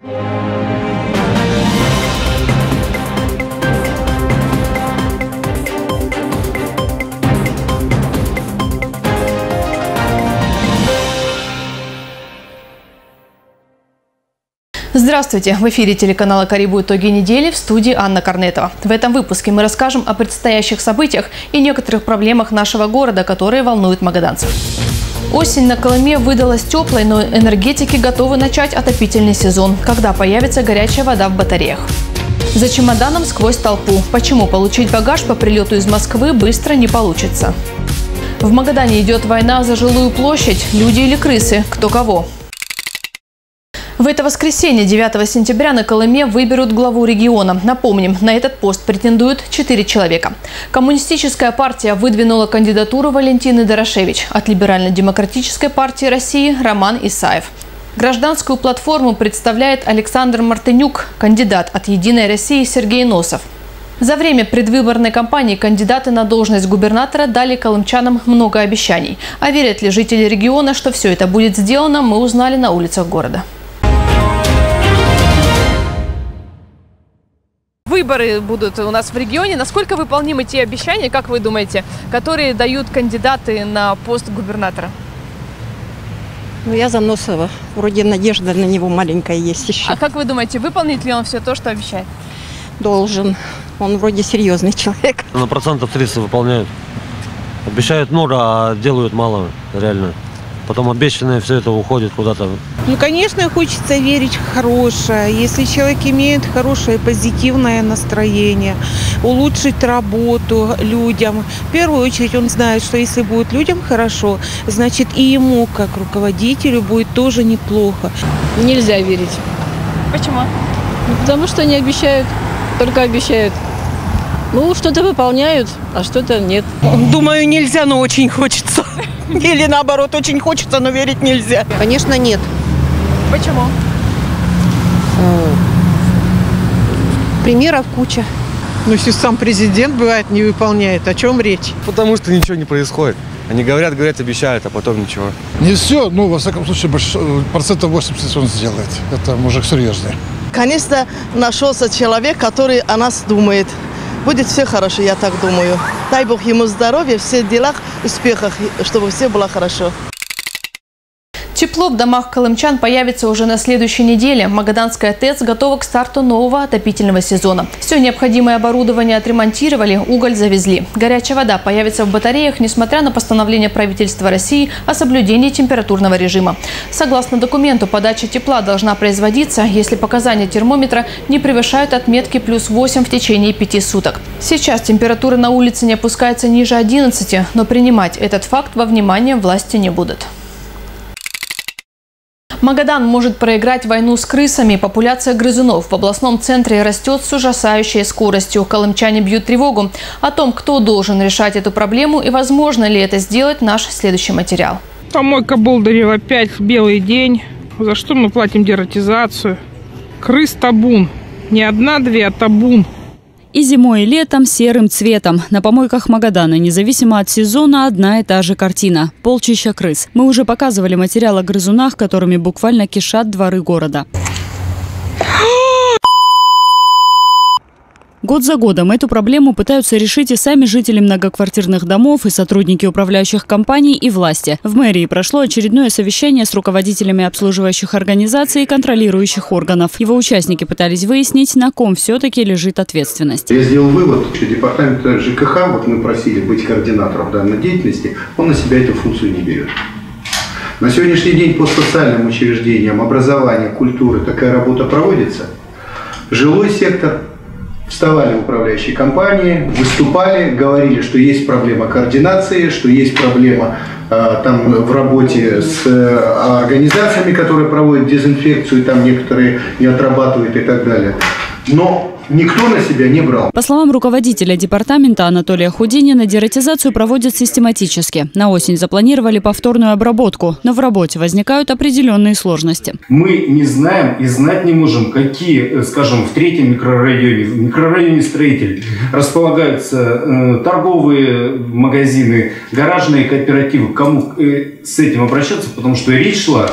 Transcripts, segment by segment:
Здравствуйте! В эфире телеканала «Карибу. Итоги недели», в студии Анна Корнетова. В этом выпуске мы расскажем о предстоящих событиях и некоторых проблемах нашего города, которые волнуют магаданцев. Осень на Колыме выдалась теплой, но энергетики готовы начать отопительный сезон, когда появится горячая вода в батареях. За чемоданом сквозь толпу. Почему получить багаж по прилету из Москвы быстро не получится? В Магадане идет война за жилую площадь. Люди или крысы? Кто кого? В это воскресенье, 9 сентября, на Колыме выберут главу региона. Напомним, на этот пост претендуют 4 человека. Коммунистическая партия выдвинула кандидатуру Валентины Дорошевич. От Либерально-демократической партии России Роман Исаев. Гражданскую платформу представляет Александр Мартынюк, кандидат от «Единой России» Сергей Носов. За время предвыборной кампании кандидаты на должность губернатора дали колымчанам много обещаний. А верят ли жители региона, что все это будет сделано, мы узнали на улицах города. Выборы будут у нас в регионе. Насколько выполнимы те обещания, как вы думаете, которые дают кандидаты на пост губернатора? Ну, я за Носова. Вроде надежда на него маленькая есть еще. А как вы думаете, выполнит ли он все то, что обещает? Должен. Он вроде серьезный человек. На процентов 30 выполняют. Обещают много, а делают мало, реально. Потом обещанное все это уходит куда-то. Ну, конечно, хочется верить в хорошее. Если человек имеет хорошее позитивное настроение, улучшить работу людям. В первую очередь он знает, что если будет людям хорошо, значит и ему, как руководителю, будет тоже неплохо. Нельзя верить. Почему? Потому что они обещают, только обещают. Ну, что-то выполняют, а что-то нет. Думаю, нельзя, но очень хочется. Или наоборот, очень хочется, но верить нельзя. Конечно, нет. Почему? Примеров куча. Ну, если сам президент, бывает, не выполняет, о чем речь? Потому что ничего не происходит. Они говорят, обещают, а потом ничего. Не все, но, во всяком случае, процентов 80 он сделает. Это мужик серьезный. Конечно, нашелся человек, который о нас думает. Будет все хорошо, я так думаю. Дай Бог ему здоровья, всех делах, успехах, чтобы все было хорошо. Тепло в домах колымчан появится уже на следующей неделе. Магаданская ТЭЦ готова к старту нового отопительного сезона. Все необходимое оборудование отремонтировали, уголь завезли. Горячая вода появится в батареях, несмотря на постановление правительства России о соблюдении температурного режима. Согласно документу, подача тепла должна производиться, если показания термометра не превышают отметки +8 в течение 5 суток. Сейчас температура на улице не опускается ниже 11, но принимать этот факт во внимание власти не будут. Магадан может проиграть войну с крысами. Популяция грызунов в областном центре растет с ужасающей скоростью. Колымчане бьют тревогу. О том, кто должен решать эту проблему и возможно ли это сделать, наш следующий материал. Помойка Болдырева опять белый день. За что мы платим дератизацию? Крыс табун. Не одна-две, а табун. И зимой, и летом серым цветом. На помойках Магадана, независимо от сезона, одна и та же картина – полчища крыс. Мы уже показывали материал о грызунах, которыми буквально кишат дворы города. Год за годом эту проблему пытаются решить и сами жители многоквартирных домов, и сотрудники управляющих компаний, и власти. В мэрии прошло очередное совещание с руководителями обслуживающих организаций и контролирующих органов. Его участники пытались выяснить, на ком все-таки лежит ответственность. Я сделал вывод, что департамент ЖКХ, вот мы просили быть координатором данной деятельности, он на себя эту функцию не берет. На сегодняшний день по социальным учреждениям, образованию, культуры такая работа проводится. Жилой сектор. Вставали в управляющие компании, выступали, говорили, что есть проблема координации, что есть проблема там в работе с организациями, которые проводят дезинфекцию, там некоторые не отрабатывают и так далее. Но никто на себя не брал. По словам руководителя департамента Анатолия Худинина, дератизацию проводят систематически. На осень запланировали повторную обработку, но в работе возникают определенные сложности. Мы не знаем и знать не можем, какие, скажем, в 3-м микрорайоне, в микрорайоне Строитель, располагаются торговые магазины, гаражные кооперативы. Кому с этим обращаться, потому что речь шла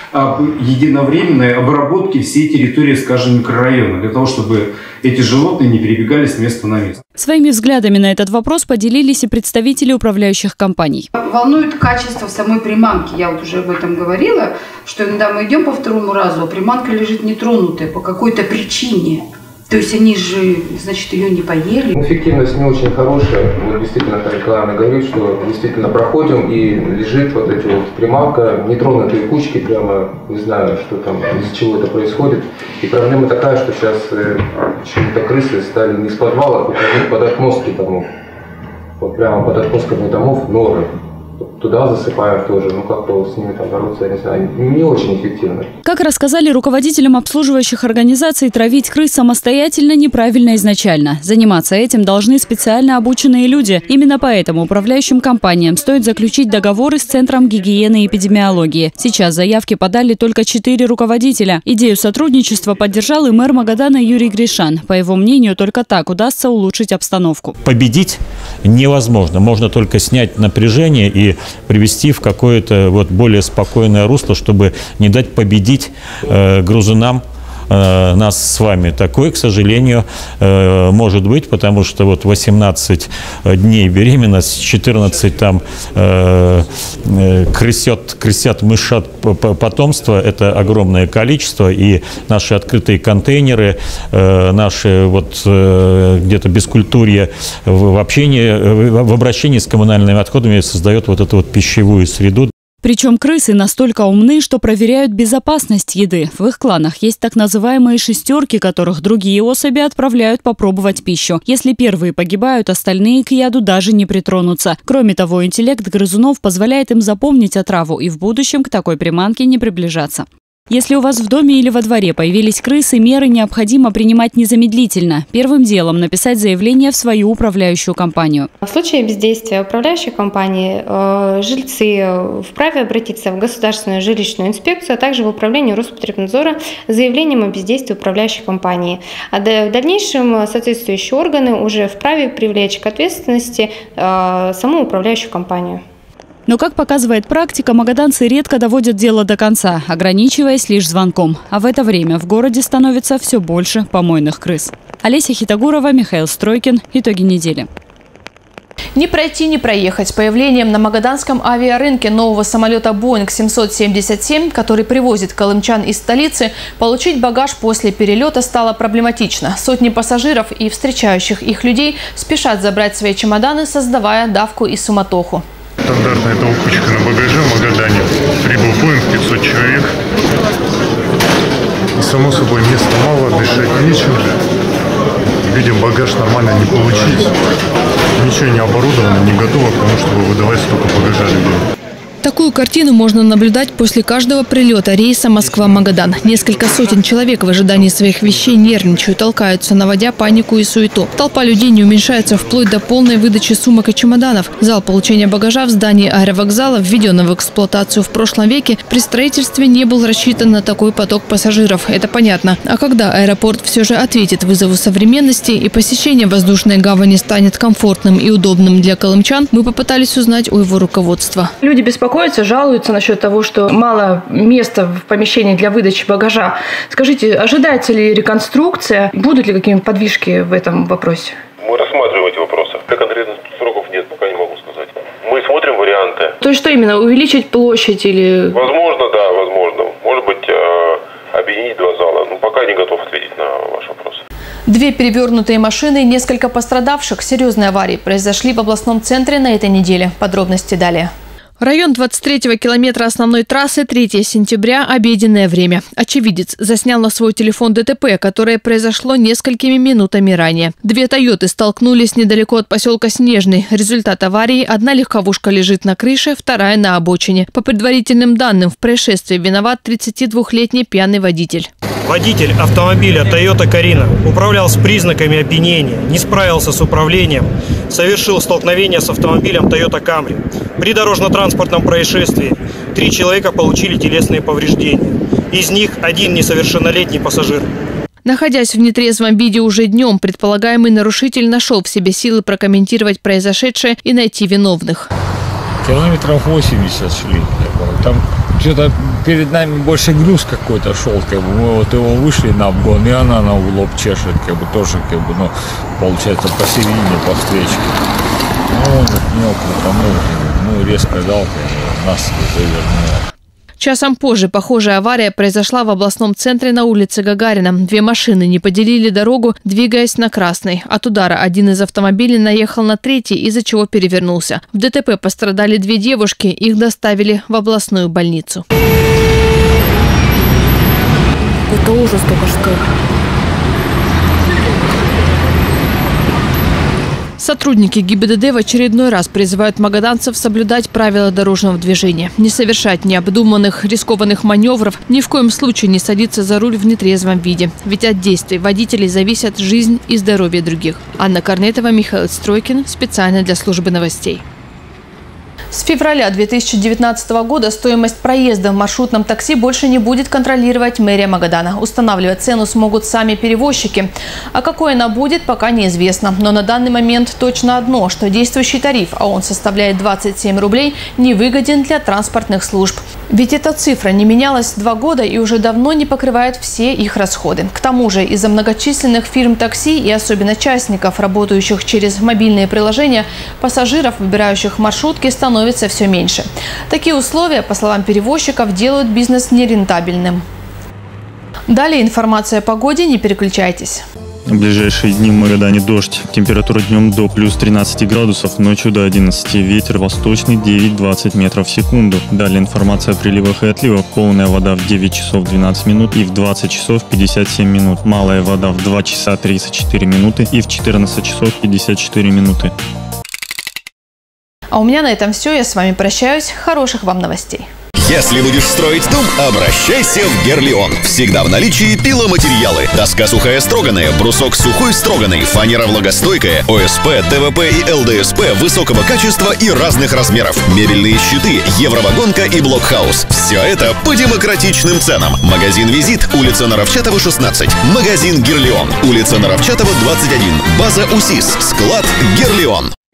об единовременной обработке всей территории, скажем, микрорайона, для того, чтобы эти животные не перебегали с места на место. Своими взглядами на этот вопрос поделились и представители управляющих компаний. Волнует качество самой приманки. Я вот уже об этом говорила, что иногда мы идем по второму разу, а приманка лежит нетронутая по какой-то причине. То есть они же, значит, ее не поели. Эффективность не очень хорошая. Вот действительно, как Николаевна говорит, что действительно проходим и лежит вот эти вот приманка, нетронутые кучки, прямо не знаю, что там, из-за чего это происходит. И проблема такая, что сейчас почему-то крысы стали не с подвала, а под отмостки домов. Вот прямо под отмостками домов норы. Туда засыпаем тоже, как-то с ними там бороться, я не знаю, не очень эффективно. Как рассказали руководителям обслуживающих организаций, травить крыс самостоятельно неправильно изначально. Заниматься этим должны специально обученные люди. Именно поэтому управляющим компаниям стоит заключить договоры с Центром гигиены и эпидемиологии. Сейчас заявки подали только 4 руководителя. Идею сотрудничества поддержал и мэр Магадана Юрий Гришан. По его мнению, только так удастся улучшить обстановку. Победить невозможно. Можно только снять напряжение и привести в какое-то более спокойное русло, чтобы не дать победить грызунам нас с вами. Такое, к сожалению, может быть, потому что 18 дней беременность, 14 там крысят, мышат потомство, это огромное количество, и наши открытые контейнеры, наши где-то бескультурье в обращении с коммунальными отходами создает эту пищевую среду. Причем крысы настолько умны, что проверяют безопасность еды. В их кланах есть так называемые шестерки, которых другие особи отправляют попробовать пищу. Если первые погибают, остальные к яду даже не притронутся. Кроме того, интеллект грызунов позволяет им запомнить отраву и в будущем к такой приманке не приближаться. Если у вас в доме или во дворе появились крысы, меры необходимо принимать незамедлительно. Первым делом написать заявление в свою управляющую компанию. В случае бездействия управляющей компании жильцы вправе обратиться в Государственную жилищную инспекцию, а также в управление Роспотребнадзора с заявлением о бездействии управляющей компании. А в дальнейшем соответствующие органы уже вправе привлечь к ответственности саму управляющую компанию. Но, как показывает практика, магаданцы редко доводят дело до конца, ограничиваясь лишь звонком. А в это время в городе становится все больше помойных крыс. Олеся Хитогурова, Михаил Стройкин. Итоги недели. Не пройти, не проехать. С появлением на магаданском авиарынке нового самолета Boeing 777, который привозит колымчан из столицы, получить багаж после перелета стало проблематично. Сотни пассажиров и встречающих их людей спешат забрать свои чемоданы, создавая давку и суматоху. Стандартная толкучка на багаже в Магадане. Прибыл Boeing, 500 человек. И, само собой, места мало, дышать нечем. Видим, багаж нормально не получить. Ничего не оборудовано, не готово к тому, чтобы выдавать столько багажа людей. Такую картину можно наблюдать после каждого прилета рейса Москва-Магадан. Несколько сотен человек в ожидании своих вещей нервничают, толкаются, наводя панику и суету. Толпа людей не уменьшается вплоть до полной выдачи сумок и чемоданов. Зал получения багажа в здании аэровокзала, введенного в эксплуатацию в прошлом веке, при строительстве не был рассчитан на такой поток пассажиров. Это понятно. А когда аэропорт все же ответит вызову современности и посещение воздушной гавани станет комфортным и удобным для колымчан, мы попытались узнать у его руководства. Люди беспокоятся, жалуются насчет того, что мало места в помещении для выдачи багажа. Скажите, ожидается ли реконструкция? Будут ли какие-нибудь подвижки в этом вопросе? Мы рассматриваем эти вопросы. Конкретных сроков нет, пока не могу сказать. Мы смотрим варианты. То есть что именно? Увеличить площадь или... Возможно, да, возможно. Может быть, объединить два зала. Но пока не готов ответить на ваш вопрос. 2 перевернутые машины и несколько пострадавших. Серьезные аварии произошли в областном центре на этой неделе. Подробности далее. Район 23-го километра основной трассы, 3 сентября, обеденное время. Очевидец заснял на свой телефон ДТП, которое произошло несколькими минутами ранее. 2 «Тойоты» столкнулись недалеко от поселка Снежный. Результат аварии – 1 легковушка лежит на крыше, 2 на обочине. По предварительным данным, в происшествии виноват 32-летний пьяный водитель. Водитель автомобиля Toyota Carina управлял с признаками опьянения, не справился с управлением, совершил столкновение с автомобилем Toyota Camry. При дорожно-транспортном происшествии 3 человека получили телесные повреждения. Из них 1 несовершеннолетний пассажир. Находясь в нетрезвом виде уже днем, предполагаемый нарушитель нашел в себе силы прокомментировать произошедшее и найти виновных. Километров 80 шли. Там что-то перед нами больше груз какой-то шел, как бы мы вот его вышли на обгон, и она на лоб чешет, как бы тоже, как бы, ну, получается, посередине, по встречке. Ну, мелко, резко дал, нас завернуло. Часом позже похожая авария произошла в областном центре на улице Гагарина. Две машины не поделили дорогу, двигаясь на красный. От удара один из автомобилей наехал на третий, из-за чего перевернулся. В ДТП пострадали две девушки, их доставили в областную больницу. Это ужас только что. Сотрудники ГИБДД в очередной раз призывают магаданцев соблюдать правила дорожного движения, не совершать необдуманных, рискованных маневров, ни в коем случае не садиться за руль в нетрезвом виде. Ведь от действий водителей зависят жизнь и здоровье других. Анна Корнетова, Михаил Стройкин. Специально для службы новостей. С февраля 2019 года стоимость проезда в маршрутном такси больше не будет контролировать мэрия Магадана. Устанавливать цену смогут сами перевозчики. А какой она будет, пока неизвестно. Но на данный момент точно одно, что действующий тариф, а он составляет 27 рублей, невыгоден для транспортных служб. Ведь эта цифра не менялась 2 года и уже давно не покрывает все их расходы. К тому же из-за многочисленных фирм такси и особенно частников, работающих через мобильные приложения, пассажиров, выбирающих маршрутки, становится все меньше. Такие условия, по словам перевозчиков, делают бизнес нерентабельным. Далее информация о погоде, не переключайтесь. В ближайшие дни в Магадане дождь. Температура днем до плюс 13 градусов, ночью до 11. Ветер восточный 9-20 метров в секунду. Далее информация о приливах и отливах. Полная вода в 9 часов 12 минут и в 20 часов 57 минут. Малая вода в 2 часа 34 минуты и в 14 часов 54 минуты. А у меня на этом все. Я с вами прощаюсь. Хороших вам новостей. Если будешь строить дом, обращайся в Герлион. Всегда в наличии пиломатериалы. Доска сухая строганая, брусок сухой строганный, фанера влагостойкая, ОСП, ДВП и ЛДСП высокого качества и разных размеров. Мебельные щиты, евровагонка и блокхаус. Все это по демократичным ценам. Магазин «Визит», улица Наровчатова, 16. Магазин «Герлион», улица Наровчатова, 21. База УСИС, склад «Герлион».